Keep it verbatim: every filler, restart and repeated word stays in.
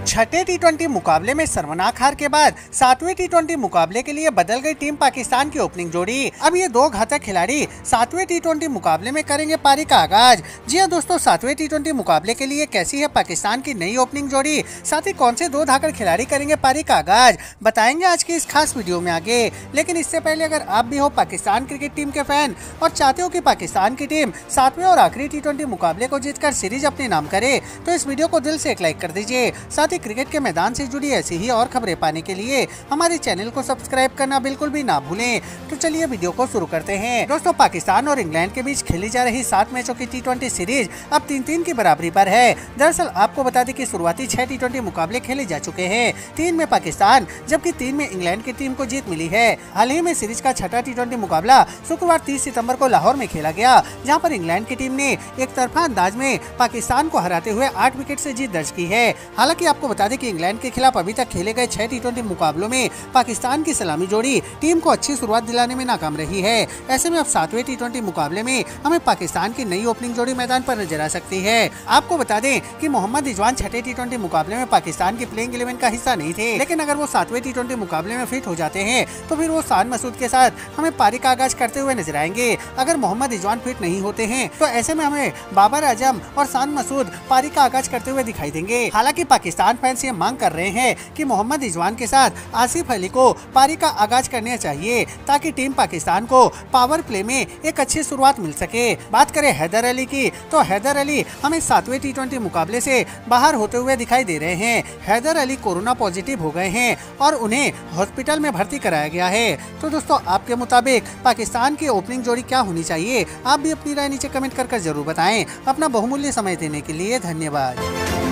छठे T twenty मुकाबले में शर्मनाक हार के बाद सातवें टी ट्वेंटी मुकाबले के लिए बदल गई टीम पाकिस्तान की ओपनिंग जोड़ी। अब ये दो घातक खिलाड़ी सातवें टी ट्वेंटी मुकाबले में करेंगे पारी का आगाज। जी हां दोस्तों, सातवें टी ट्वेंटी मुकाबले के लिए कैसी है पाकिस्तान की नई ओपनिंग जोड़ी, साथ ही कौन से दो धाकड़ खिलाड़ी करेंगे पारी का आगाज, बताएंगे आज की इस खास वीडियो में आगे। लेकिन इससे पहले अगर आप भी हो पाकिस्तान क्रिकेट टीम के फैन और चाहते हो कि पाकिस्तान की टीम सातवें और आखिरी टी ट्वेंटी मुकाबले को जीतकर सीरीज अपने नाम करे, तो इस वीडियो को दिल से एक लाइक कर दीजिए। साथ ही क्रिकेट के मैदान से जुड़ी ऐसी ही और खबरें पाने के लिए हमारे चैनल को सब्सक्राइब करना बिल्कुल भी ना भूलें। तो चलिए वीडियो को शुरू करते हैं। दोस्तों, पाकिस्तान और इंग्लैंड के बीच खेली जा रही सात मैचों की टी ट्वेंटी सीरीज अब तीन तीन की बराबरी पर है। दरअसल आपको बता दें कि शुरुआती छह टी ट्वेंटी मुकाबले खेले जा चुके हैं, तीन में पाकिस्तान जबकि तीन में इंग्लैंड की टीम को जीत मिली है। हाल ही में सीरीज का छठा टी ट्वेंटी मुकाबला शुक्रवार तीस सितंबर को लाहौर में खेला गया, जहां पर इंग्लैंड की टीम ने एक तरफा अंदाज में पाकिस्तान को हराते हुए आठ विकेट से जीत दर्ज की है। हालांकि आपको बता दें कि इंग्लैंड के खिलाफ अभी तक खेले गए छह टी ट्वेंटी मुकाबलों में पाकिस्तान की सलामी जोड़ी टीम को अच्छी शुरुआत दिलाने में नाकाम रही है। ऐसे में अब सातवें टी ट्वेंटी मुकाबले में हमें पाकिस्तान की नई ओपनिंग जोड़ी मैदान पर नजर आ सकती है। आपको बता दें कि मोहम्मद रिजवान छठे टी ट्वेंटी मुकाबले में पाकिस्तान की प्लेइंग इलेवन का हिस्सा नहीं थे, लेकिन अगर वो सातवें टी ट्वेंटी मुकाबले में फिट हो जाते हैं तो फिर वो शान मसूद के साथ हमें पारी का आगाज करते हुए नजर आएंगे। अगर मोहम्मद रिजवान फिट नहीं होते हैं तो ऐसे में हमें बाबर आजम और शान मसूद पारी का आगाज करते हुए दिखाई देंगे। हालांकि पाकिस्तान फैंस ये मांग कर रहे हैं कि मोहम्मद रिजवान के साथ आसिफ अली को पारी का आगाज करना चाहिए, ताकि टीम पाकिस्तान को पावर प्ले में एक अच्छी शुरुआत मिल सके। बात करें हैदर अली की, तो हैदर अली हमें सातवें टी ट्वेंटी मुकाबले से बाहर होते हुए दिखाई दे रहे हैं। हैदर अली कोरोना पॉजिटिव हो गए हैं और उन्हें हॉस्पिटल में भर्ती कराया गया है। तो दोस्तों, आपके मुताबिक पाकिस्तान की ओपनिंग जोड़ी क्या होनी चाहिए? आप भी अपनी राय नीचे कमेंट कर जरूर बताएं। अपना बहुमूल्य समय देने के लिए धन्यवाद।